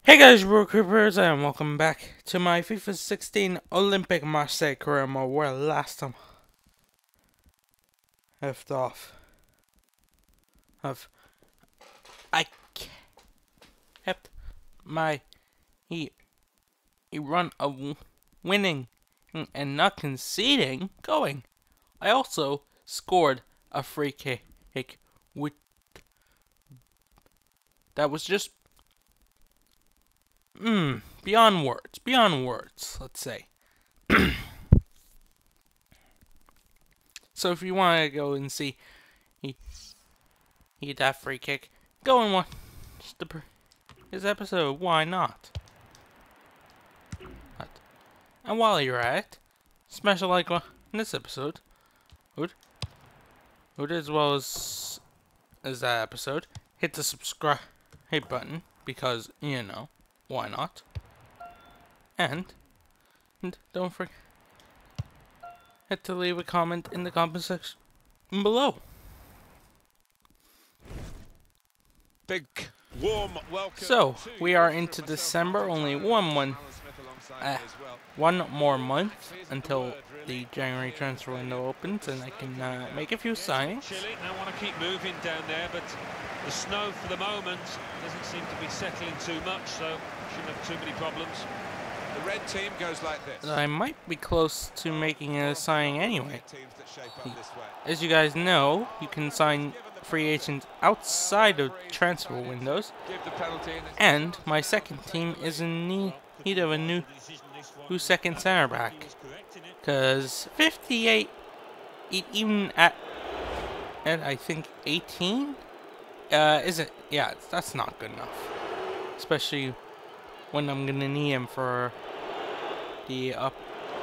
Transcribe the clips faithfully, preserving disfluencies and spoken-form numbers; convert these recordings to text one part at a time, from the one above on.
Hey guys, Bro Creepers, and welcome back to my FIFA sixteen Olympic Marseille career mode, where last time I left off of I kept my he, he run of winning and not conceding going. I also scored a free kick with that was just mm, beyond words, beyond words, let's say. So if you want to go and see he he that free kick, go and watch the his episode. Why not? But, and while you're at it, smash a like on this episode, would would as well as as that episode. Hit the subscribe button because you know why not. And, and don't forget to leave a comment in the comment section below. Big warm welcome. So we are into December. Only one month, uh, one more month until the January transfer window opens, and I can uh, make a few signings. Chilly. I want to keep moving down there, but the snow for the moment doesn't seem to be settling too much, so shouldn't have too many problems. The red team goes like this. I might be close to making a signing anyway. As you guys know, you can sign free agents outside of transfer windows, and my second team is in need of a new, new second center back, because fifty-eight, even at, at I think eighteen, uh, isn't, yeah, that's not good enough, especially when I'm gonna need him for the up,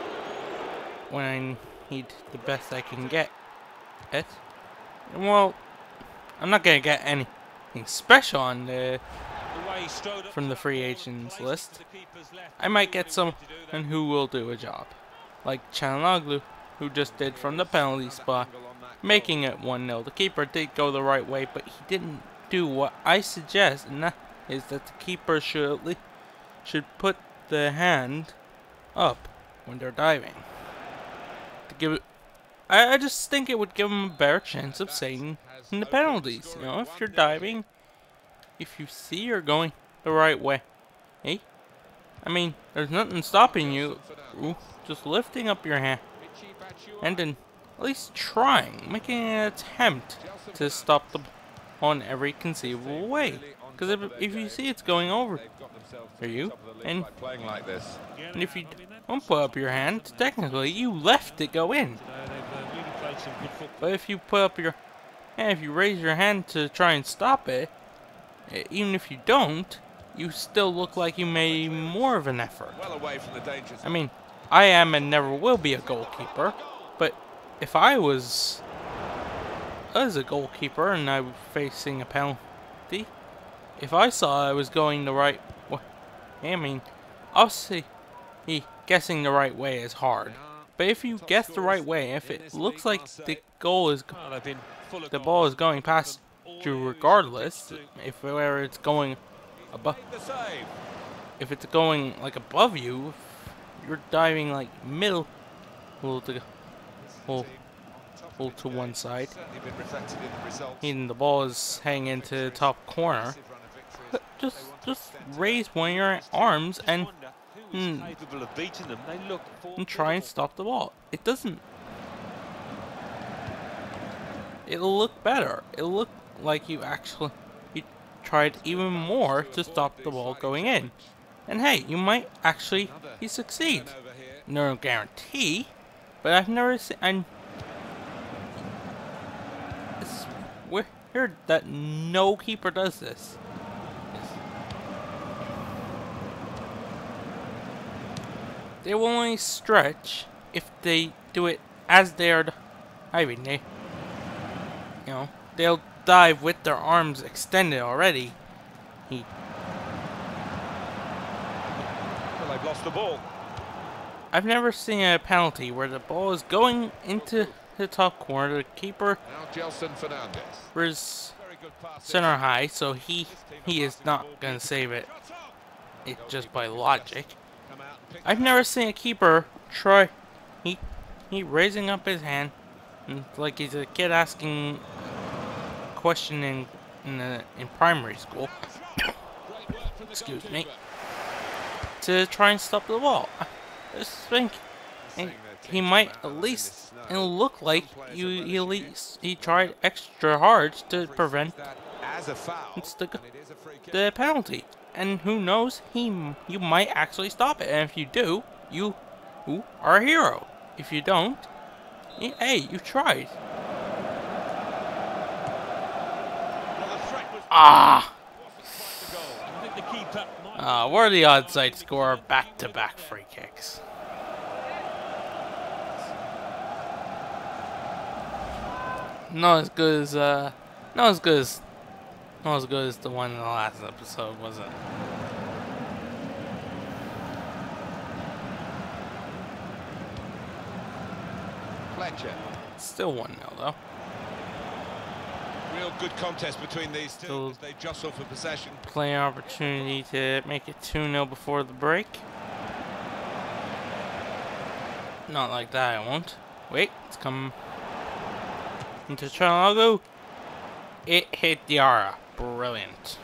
when I need the best I can get it. Well, I'm not gonna get anything special on the from the free agents list. I might get someone who will do a job, like Çalhanoğlu, who just did from the penalty spot, making it one nil. The keeper did go the right way, but he didn't do what I suggest, and that is that the keeper should should put the hand up when they're diving. To give it, I, I just think it would give them a better chance of saving the penalties. You know, if you're diving, if you see you're going the right way, hey, I mean, there's nothing stopping you ooh, just lifting up your hand and then at least trying, making an attempt to stop the ball in every conceivable way. Because if, if you see it's going over for you, and, and if you don't put up your hand, technically you left it go in. But if you put up your hand, if you raise your hand to try and stop it, even if you don't, you still look like you made more of an effort. I mean, I am and never will be a goalkeeper, but if I was as a goalkeeper and I was facing a penalty, if I saw I was going the right way, I mean, obviously, guessing the right way is hard. But if you guess the right way, if it looks like the goal is, the ball is going past you regardless, if where it's going above, if it's going like above you, if you're diving like middle, to well, well, to one side, and the ball is hanging into the top corner. Just, just raise one of your arms and, hmm, and try and stop the ball. It doesn't. It'll look better. It'll look like you actually you tried even more to stop the ball going in. And hey, you might actually you succeed. No guarantee, but I've never seen. I'm. It's weird that no keeper does this. They will only stretch if they do it as they are diving. They, you know, they'll dive with their arms extended already. He. Well, they've lost the ball. I've never seen a penalty where the ball is going into the top corner. The keeper is center high, so he he is not gonna save it. it just by logic. I've never seen a keeper try. He he raising up his hand, and like he's a kid asking a question in in, the, in primary school. Excuse me. To try and stop the ball. I just think he might at least it look like you he at least he tried extra hard to prevent the, the penalty. And who knows, he you might actually stop it. And if you do, you, you are a hero. If you don't, hey, you tried. Ah. Uh, what are the odds I'd score back-to-back free kicks? Not as good as uh, not as good as, not as good as the one in the last episode, was it? Fletcher. Still one nil though. Real good contest between these two Still as they jostle for possession. Play opportunity to make it two nil before the break. Not like that, I won't. Wait, it's come into Chalago. It hit Diarra. Brilliant.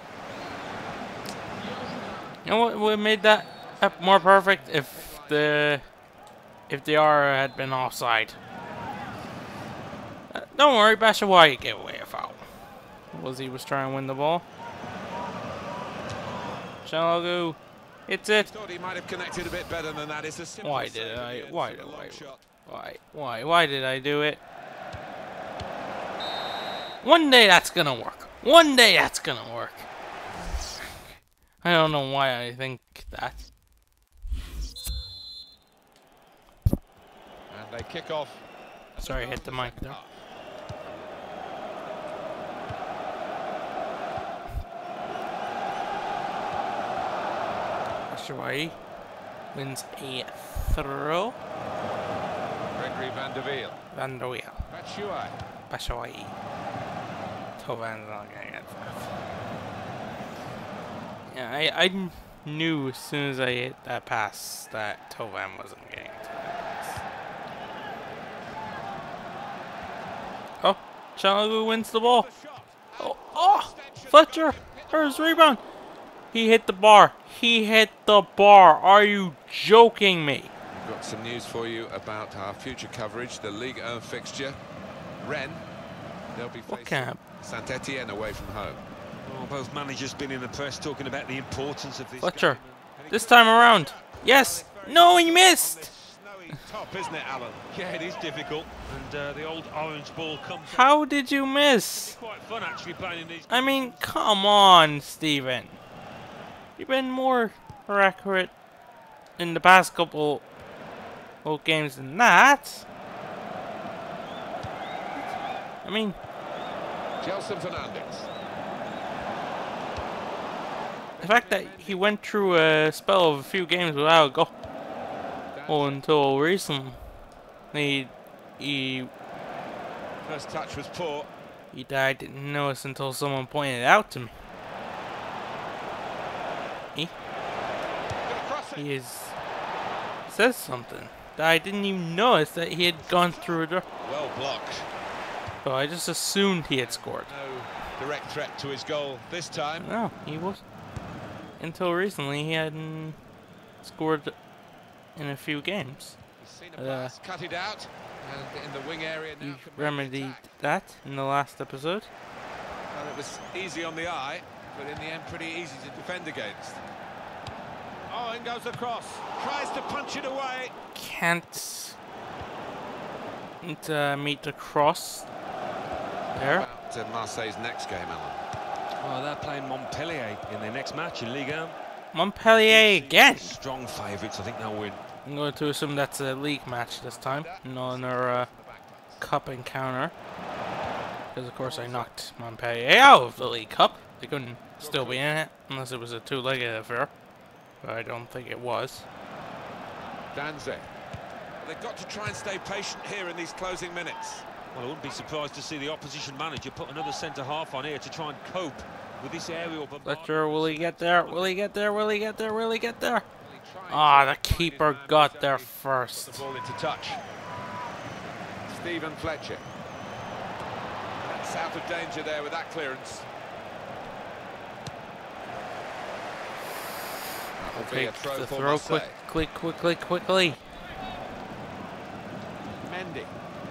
You know what would have made that more perfect? If the if Diarra had been offside. Uh, don't worry, Batshuayi gave away a foul. Was he was trying to win the ball? Chalago, it's it. Thought he might have connected a bit better than that. It's a simple Why did I? save Why for did the long I? shot. Why? Why? Why did I do it? One day that's gonna work. One day that's gonna work. I don't know why I think that. And they kick off. Sorry, I hit the mic there. Batshuayi wins a throw. Gregory Van der Wiel. Van der Wiel. Batshuayi. Batshuayi. Tovan's not gonna get that. Yeah, I, I knew as soon as I hit that pass that Tovan wasn't getting to that. Oh, Chalagu wins the ball. Oh, oh, Fletcher for his rebound. He hit the bar. He hit the bar. Are you joking me? Got some news for you about our future coverage. The Ligue one fixture. Rennes. They'll be What facing camp? Saint Etienne away from home. Well, both managers been in the press talking about the importance of this Fletcher, game. this time around. Yes. No, he missed. Snowy top, isn't it, Alan? Yeah, it is difficult. And uh, the old orange ball comes. How did you miss? It's quite fun actually playing in these. I mean, come on, Steven. You've been more accurate in the past couple of games than that. I mean, Gelson Fernandez. the fact that he went through a spell of a few games without a goal, well, until recently, he, he, First touch was poor. he I didn't notice until someone pointed it out to me. He, he is, says something that I didn't even notice that he had gone through a door. Well blocked. So I just assumed he had scored. No direct threat to his goal this time. No, he was. Until recently, he hadn't scored in a few games. He's seen a Uh, pass, cut it out, and in the wing area now. He can make the remedied attack. that in the last episode. Well, it was easy on the eye, but in the end pretty easy to defend against. Oh, and goes across. Tries to punch it away. Can't uh, meet the cross there. About uh, Marseille's next game, Alan. Well, they're playing Montpellier in their next match in Ligue one. Montpellier again. Strong favourites, I think they'll win. I'm going to assume that's a league match this time, not another uh, cup encounter. Because of course I knocked Montpellier out of the League Cup. They couldn't still be in it unless it was a two-legged affair. But I don't think it was. Danze. They've got to try and stay patient here in these closing minutes. Well, I wouldn't be surprised to see the opposition manager put another centre-half on here to try and cope with this aerial Fletcher, will he get there? Will he get there? Will he get there? Will he get there? Ah, oh, the keeper got there first. The ball into touch. Stephen Fletcher. That's out of danger there with that clearance. Okay, the throw quickly, quickly, quickly. Mendy.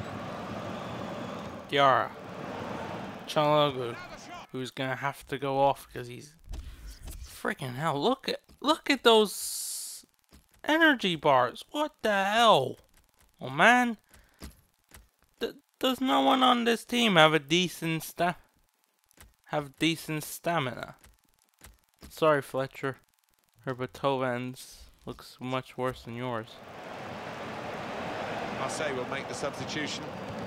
Diarra. Calhanoglu, who's gonna have to go off because he's freaking hell. Look at look at those energy bars. What the hell? Oh man, D does no one on this team have a decent sta have decent stamina? Sorry, Fletcher. Her Beethoven's looks much worse than yours. Marseille will make the substitution.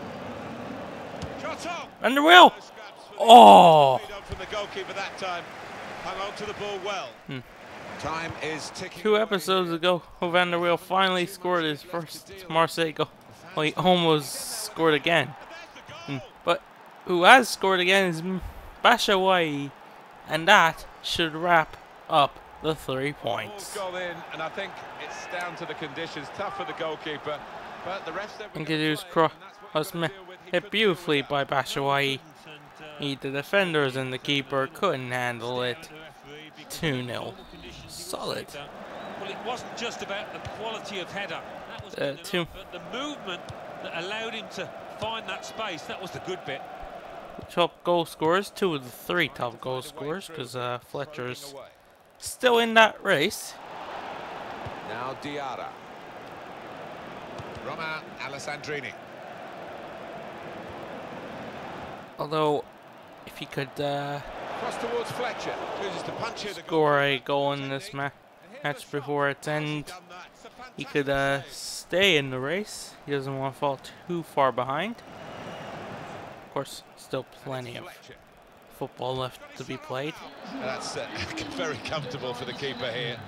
Van der Wiel! Oh! From the goalkeeper that time. Hung on to the ball well. Hmm. Time is ticking. Two episodes ago, Van der Wiel finally scored his first Marseille goal. Well, he almost scored again. Hmm. But who has scored again is Batshuayi, and that should wrap up the three points. Goal in, and I think it's down to the conditions. Tough for the goalkeeper, but the rest of Introduced cross hit beautifully by Batshuayi. The defenders and the keeper couldn't handle it. two nil. Solid. Well, it wasn't just about the quality of header. That was uh, two. But the movement that allowed him to find that space, that was the good bit. Top goal scorers, two of the three top goal scorers, because uh, Fletcher's still in that race. Now Diarra. Romain Alessandrini. Although, if he could uh, Cross towards Fletcher. Chooses to punch here. Score a goal in this ma match before its end, he could uh, stay in the race. He doesn't want to fall too far behind. Of course, still plenty of football left to be played. That's uh, very comfortable for the keeper here.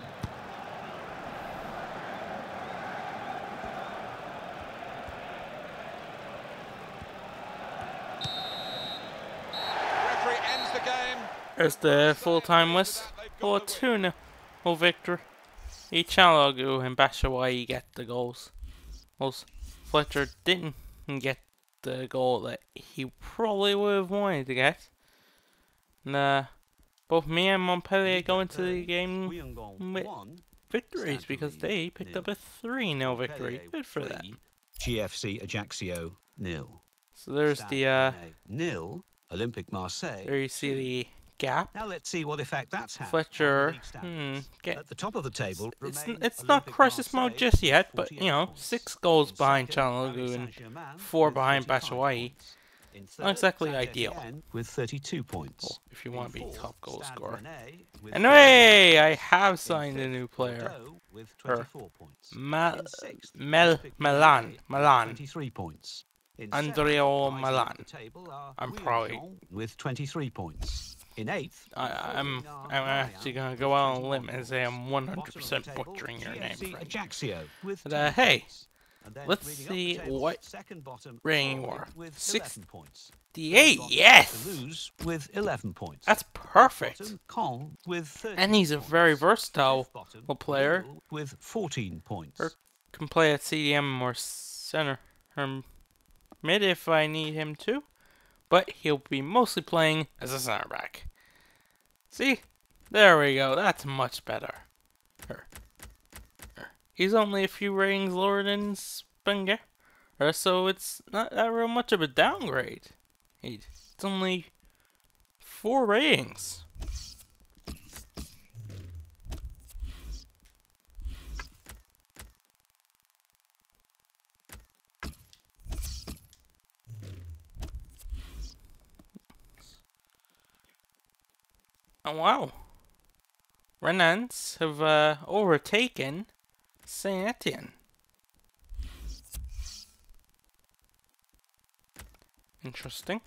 Referee ends the game. There's the full-time whistle for a two nil victory. Calhanoglu and Batshuayi get the goals. Whilst Fletcher didn't get the goal that he probably would have wanted to get. And, uh, both me and Montpellier go into the game with victories because they picked up a three nil victory. Good for them. G F C Ajaccio nil. So there's the uh, nil. Olympique Marseille. there you see the gap. Now let's see what effect that's had. Fletcher, hmm, get, at the top of the table. it's it's not crisis mode just yet, but you know, six goals behind Calhanoglu and four behind Batshuayi. Not exactly ideal. With thirty-two points. Well, if you want to be top goal scorer. Anyway, I have signed a new player. Or Mal Mel Milan Milan. twenty-three points. Andrea Milan. I'm probably with twenty-three points. In eighth, I, I'm I'm actually gonna go out on a limb and say I'm one hundred percent butchering your name. Ajaccio with But uh, hey, let's moving up see the table, what second bottom rating you are. with sixty-eight, eleven points. yes! Toulouse with eleven points. That's perfect. Bottom, Caen with thirteen And he's a very versatile bottom, player. Lille with fourteen points. Or can play at C D M or center or mid if I need him to. But he'll be mostly playing as a center back. See? There we go. That's much better. Er, er. He's only a few ratings lower than Spenger. Er, so it's not that real much of a downgrade. It's only four ratings. Oh, wow. Rennes have uh, overtaken Saint Etienne. Interesting.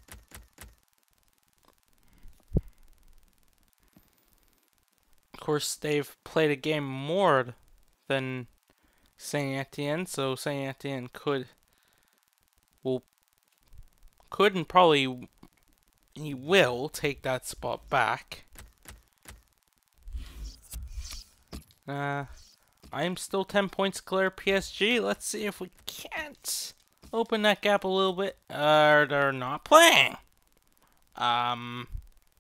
Of course, they've played a game more than Saint Etienne, so Saint Etienne could, will, could and probably he will take that spot back. Uh, I'm still ten points clear P S G. Let's see if we can't open that gap a little bit. Uh, they're not playing. Um,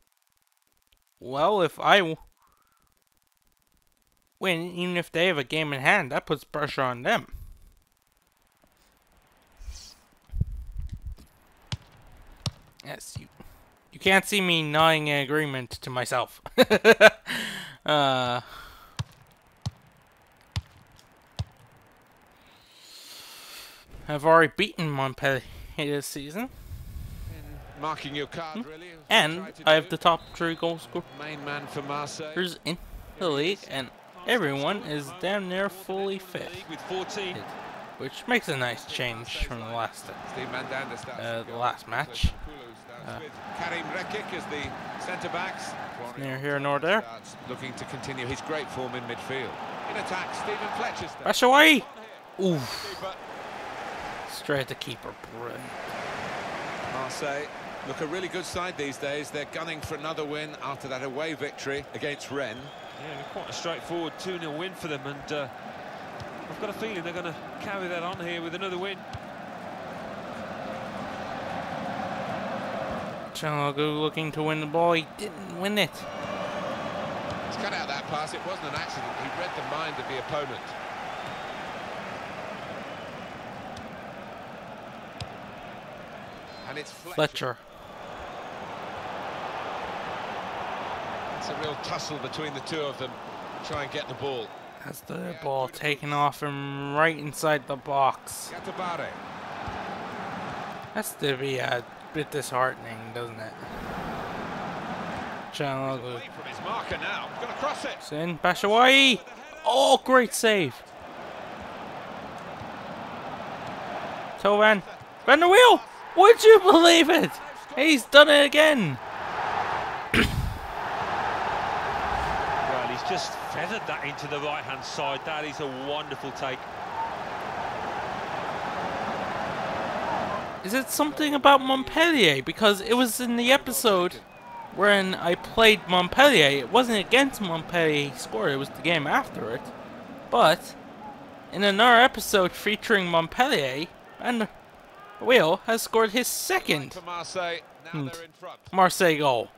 well, if I w win, even if they have a game in hand, that puts pressure on them. Yes, you you can't see me nodding in agreement to myself. uh, I've already beaten Montpellier this season. Marking your card, really. And I have the top three goal scorers Main man for Marseille. in the league, and everyone is damn near fully fit, With fourteen. which makes a nice change from the last uh, the last match. Uh, Karim Rekik as the centre backs. near here nor there. Looking to continue his great form in midfield. In attack, Stephen Fletcher. Batshuayi! Oof. Straight at the keeper. Brilliant. Marseille look a really good side these days. They're gunning for another win after that away victory against Rennes. Yeah, quite a straightforward two nil win for them, and uh, I've got a feeling they're going to carry that on here with another win. Çalhanoğlu looking to win the ball. He didn't win it. He's cut out that pass. It wasn't an accident. He read the mind of the opponent. And it's Fletcher. Fletcher. It's a real tussle between the two of them to try and get the ball. Has the ball taken off him right inside the box. Yatabare. Has to be a bit disheartening, doesn't it? Çalhanoğlu. Away from his marker now. Going to cross it. It's in. Batshuayi. Oh, great save. Thauvin. Bend the wheel. Would you believe it? He's done it again. Well, he's just feathered that into the right-hand side. That is a wonderful take. Is it something about Montpellier? Because it was in the episode when I played Montpellier. It wasn't against Montpellier he scored, it was the game after it. But in another episode featuring Montpellier, and Wheel has scored his second For Marseille. Now they're in front. Marseille goal.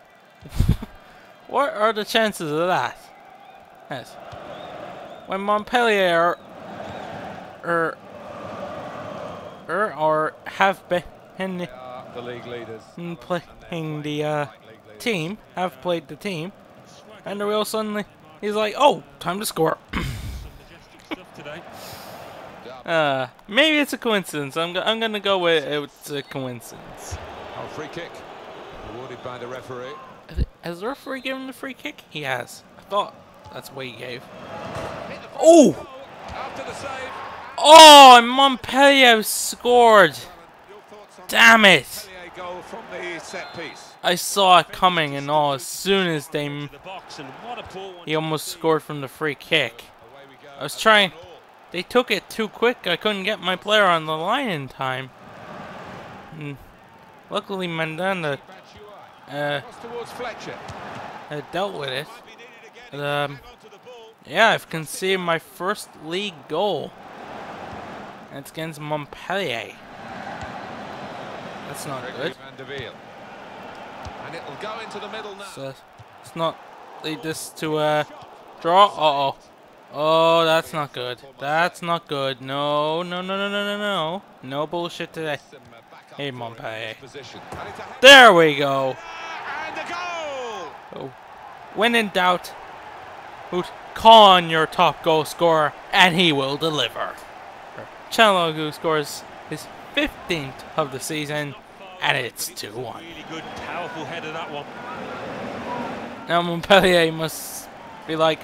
What are the chances of that? Yes. When Montpellier or or, or have been in The league leaders. in playing the uh, team, have played the team, and the Wheel suddenly he's like, oh, time to score. Some majestic stuff today. Uh, maybe it's a coincidence. I'm, go I'm gonna go with it's a coincidence. Oh, free kick. Awarded by the referee. Has the referee given the free kick? He has. I thought that's what he gave. Oh! After the save. Oh, and Montpellier scored. Damn it! Goal from the set piece. I saw it coming, and all as soon as they, m The box, and what a poor one. he almost scored from the free kick. I was trying. They took it too quick. I couldn't get my player on the line in time. And luckily, Mandanda uh, Towards Fletcher. had dealt with it. But, um, yeah, I've conceded my first league goal. And it's against Montpellier. That's not good. Van der Wiel. And it will go into the middle now. So let's not lead this to a draw. Uh oh. Oh, that's not good. That's not good. No, no, no, no, no, no, no. No bullshit today. Hey, Montpellier. There we go. And the goal! Oh. When in doubt, call on your top goal scorer, and he will deliver. Çalhanoğlu scores his fifteenth of the season, and it's two one. Really good, powerful header, that one. Now Montpellier must be like,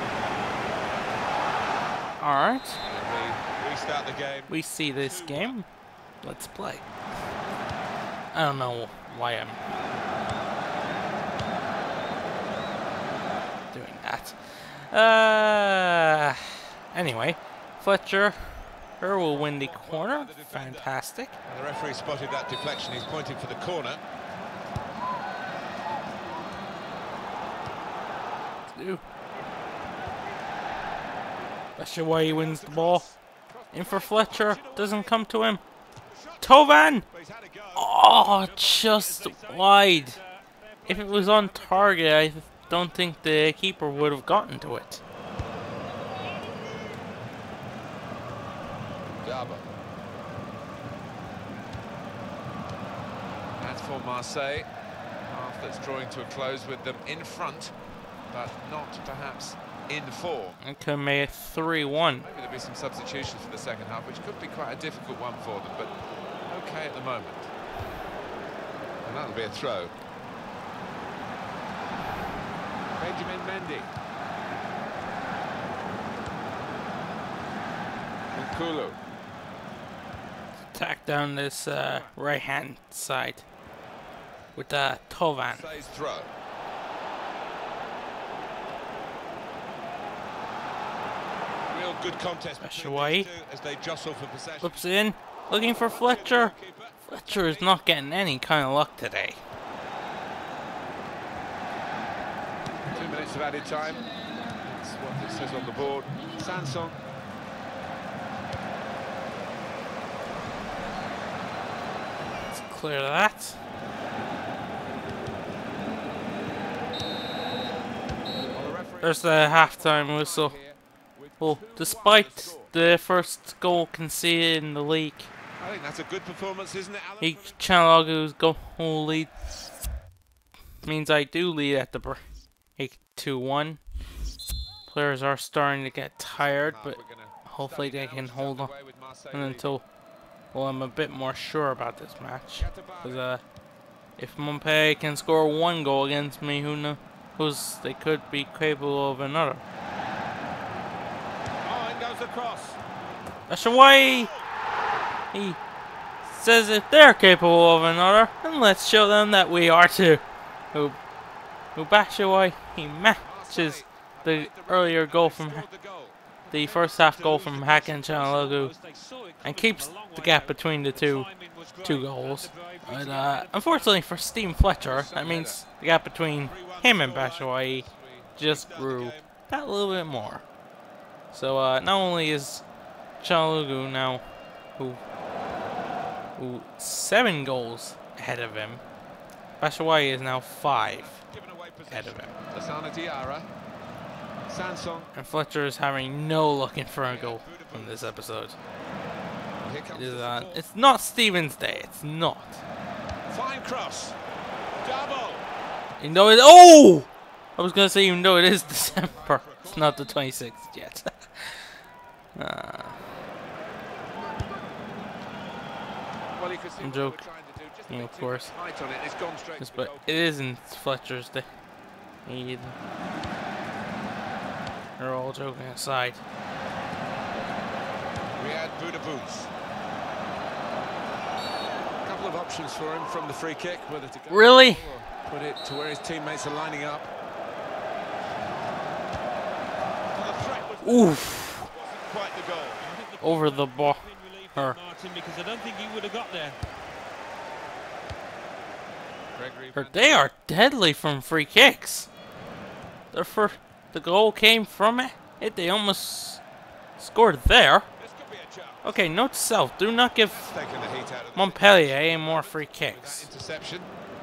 alright, We restart the game. we see this game, let's play. I don't know why I'm doing that. Uh, anyway, Fletcher her will win the corner. Fantastic. And the referee spotted that deflection. He's pointing for the corner. do. That's why he wins the ball. In for Fletcher. Doesn't come to him. Tovan! Oh, just wide. If it was on target, I don't think the keeper would have gotten to it. Dabo. That's for Marseille. Half that's drawing to a close with them in front, but not perhaps in form. It could make it three one. Maybe there'll be some substitutions for the second half, which could be quite a difficult one for them, but okay at the moment. And that'll be a throw. Benjamin Mendy. Nkulu. Attack down this uh, right hand side with uh, Tovan. Says throw. Real good contest between these two as they jostle for possession. Flips in, looking for Fletcher. Fletcher is not getting any kind of luck today. Two minutes of added time. That's what it says on the board. Sanson. Let's clear that. There's the halftime whistle. Well, despite the first goal conceded in the league, I think that's a good performance, isn't it, Alan? he Channel goal lead means I do lead at the break two one. Players are starting to get tired, but hopefully they can hold on until well, I'm a bit more sure about this match. Because uh, if Montpellier can score one goal against me, who knows, they could be capable of another. Oh, in goes the cross. That's why he says if they're capable of another, then let's show them that we are too. Who, who Batshuayi, he matches the earlier goal from the first half goal from Hakan Çalhanoğlu and keeps the gap between the two two goals. But uh, unfortunately for Steven Fletcher, that means the gap between him and Batshuayi just grew that little bit more. So uh, not only is Çalhanoğlu now who who seven goals ahead of him, Batshuayi is now five ahead of him. And Fletcher is having no luck in for a goal from this episode. It is, uh, it's not Steven's day. It's not. Fine cross. Double. Even though it, oh, I was gonna say even though it is December, it's not the twenty-sixth yet. uh, I'm joking, you know, of course. Yes, but it isn't Fletcher's day. Either. They're all joking aside. Riyad Boudebouz. A couple of options for him from the free kick, whether to go really? or put it to where his teammates are lining up. Oof! Quite the goal. Over the ball. Her. Because I don't think he would have got there. Her. They are deadly from free kicks. Their first, the goal came from it. it. They almost scored there. Okay, note to self: do not give Montpellier any more free kicks. Interception.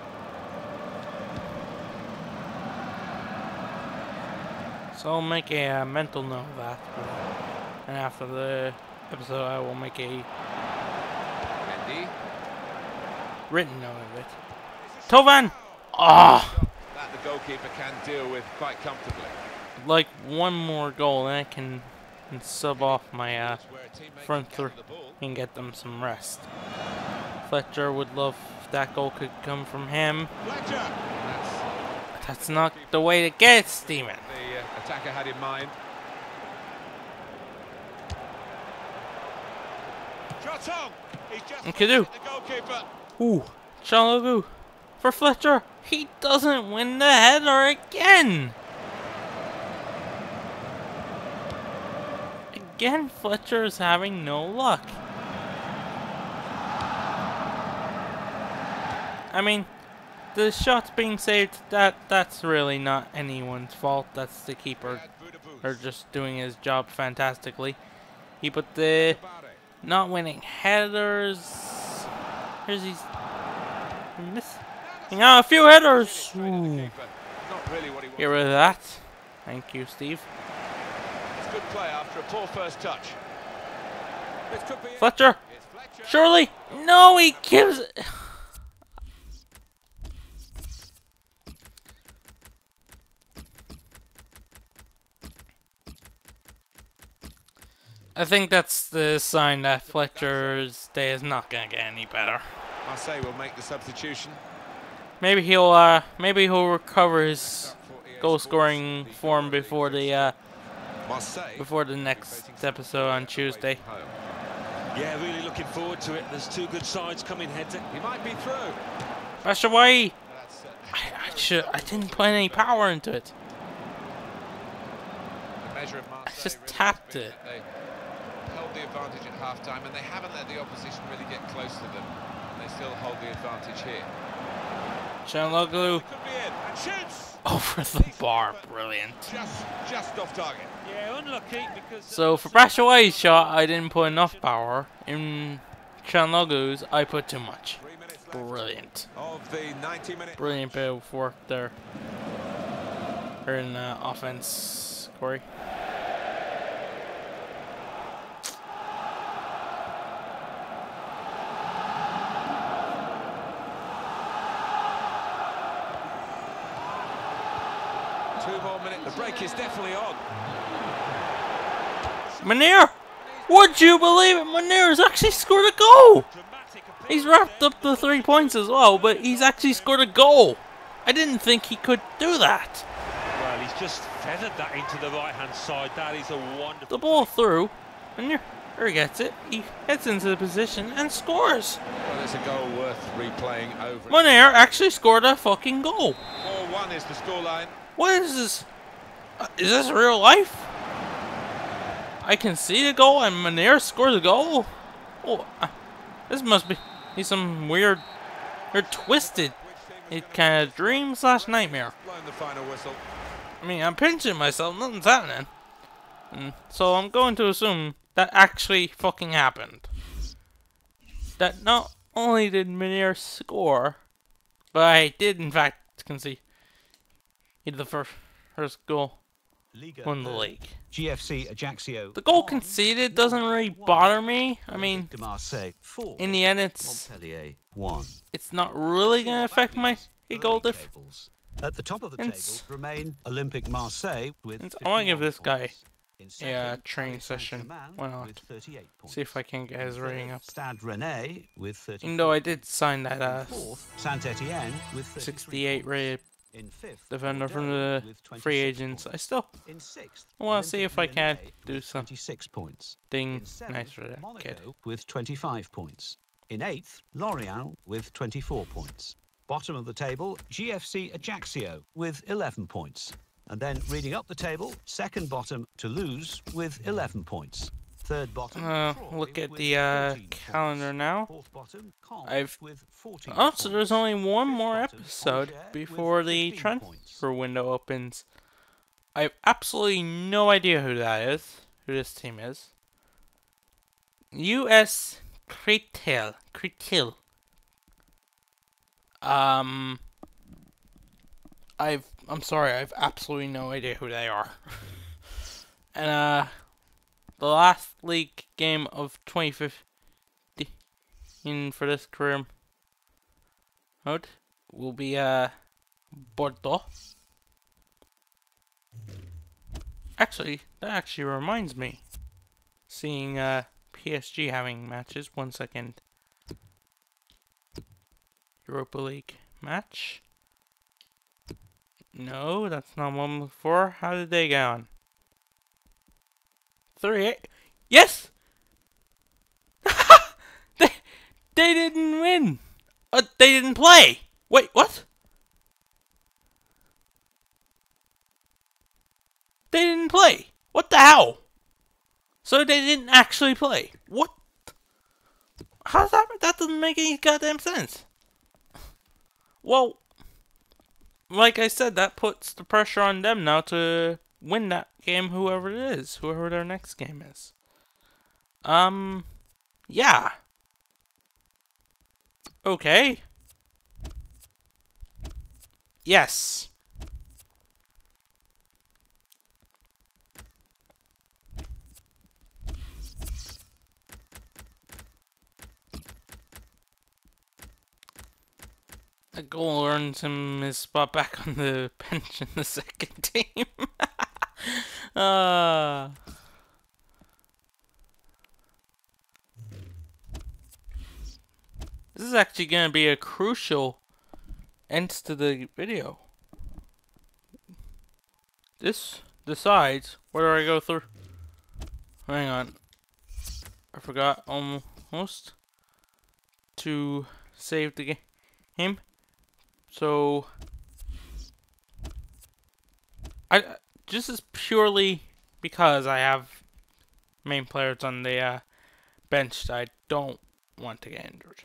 So I'll make a uh, mental note of that. And after the episode, I will make a Mendy. written note of it. Tovan! Ah! Oh. That the goalkeeper can deal with quite comfortably. Like one more goal, and I can, can sub off my uh, front three and get them some rest. Fletcher would love if that goal could come from him. Fletcher. That's, That's not the way to get it, Steven. The uh, attacker had in mind. Nkulu. Ooh, Çalhanoğlu for Fletcher. He doesn't win the header again. Again, Fletcher is having no luck. I mean, the shots being saved, that that's really not anyone's fault. That's the keeper, or just doing his job fantastically. He put the not winning headers. Here's these missing out a few headers. Ooh. Get rid of that. Thank you, Steve. It's good play after a poor first touch. This could be Fletcher. Surely. No, he gives it. I think that's the sign that Fletcher's day is not gonna get any better. Marseille will make the substitution. Maybe he'll uh maybe he'll recover his goal scoring form before the uh before the next episode on Tuesday. Yeah, really looking forward to it. There's two good sides coming head to. He might be through. Rush away. I, I should I didn't put any power into it. The measure of I just tapped it. They held the advantage at half time and they haven't let the opposition really get close to them. They still hold the advantage here. Çalhanoğlu over the bar, brilliant. Just, just off target. Yeah, unlucky because. So for Batshuayi's shot, I didn't put enough power. In Çalhanoğlu's, I put too much. Brilliant. Of the ninety minute. Brilliant bit of work there. Or in uh, offense, Corey. Two more minutes. The break is definitely on. Munir! Would you believe it? Munir has actually scored a goal! He's wrapped up the three points as well, but he's actually scored a goal. I didn't think he could do that. Well, he's just feathered that into the right-hand side. That is a wonderful. The ball through, Munir he gets it. He gets into the position and scores. Well, it's a goal worth replaying over. Munir actually scored a fucking goal. four one is the scoreline. What is this? Uh, is this real life? I can see the goal and Munir scores a goal? Oh, uh, this must be he's some weird, or twisted, it kind of dream slash nightmare. Blowing the final whistle. I mean, I'm pinching myself, nothing's happening. And so I'm going to assume that actually fucking happened. That not only did Munir score, but I did in fact concede. He did the first, first goal. Won the league. G F C Ajaccio. The goal conceded doesn't really bother me. I mean, De Marseille four. in the end, it's Montpellier one. it's not really gonna affect my goal diff. At the top of the table It's- remain Olympique Marseille with. It's- I want to give this fifty-one guy points. In a second, uh, training Paris session. Saint-Germain Why not? with thirty-eight points. See if I can get his In rating third, up. Stade Rennais with thirty. Even though I did sign that uh, Fourth, Saint Etienne with sixty-eight rated In fifth, defender from the Bordeaux with free twenty-six agents, I points. still In sixth, want to see if I Olympique can Lyonnais do with something twenty-six points. In seventh, nice for that kid. Monaco with twenty-five points. In eighth, Lorient with twenty-four points. Bottom of the table, G F C Ajaccio with eleven points. And then reading up the table, second bottom, Toulouse with eleven points. Third bottom, Uh, Troyes look at with the uh, fourteen points. calendar now. Fourth bottom, Caen I've with fourteen oh, so there's points. only one Fifth more bottom, episode Angers with before the fifteen transfer points. window opens. I have absolutely no idea who that is, who this team is. U S Créteil, Créteil. Um, I've I'm sorry, I've absolutely no idea who they are. And uh, the last league game of twenty fifteen for this career mode will be uh Bordeaux. Actually, that actually reminds me. Seeing uh P S G having matches. One second. Europa League match. No, that's not what I'm looking for. How did they get on? three eight. Yes! they, they didn't win. Uh, they didn't play. Wait, what? They didn't play. What the hell? So they didn't actually play. What? How's that? That doesn't make any goddamn sense. Well, like I said, that puts the pressure on them now to win that game, whoever it is, whoever their next game is. Um, yeah. Okay. Yes. A goal earns him his spot back on the bench in the second team. uh, this is actually going to be a crucial end to the video. This decides where do I go through. Hang on. I forgot almost to save the game. So, I just is purely because I have main players on the uh, bench that I don't want to get injured.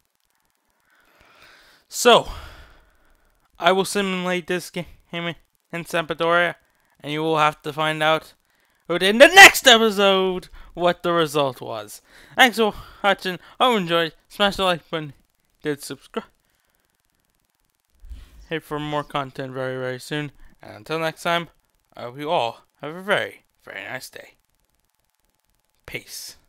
So, I will simulate this game in Sampdoria, and you will have to find out in the next episode what the result was. Thanks for watching. Hope you enjoyed. Smash the like button. Did subscribe. Hit for more content very, very soon. And until next time, I hope you all have a very, very nice day. Peace.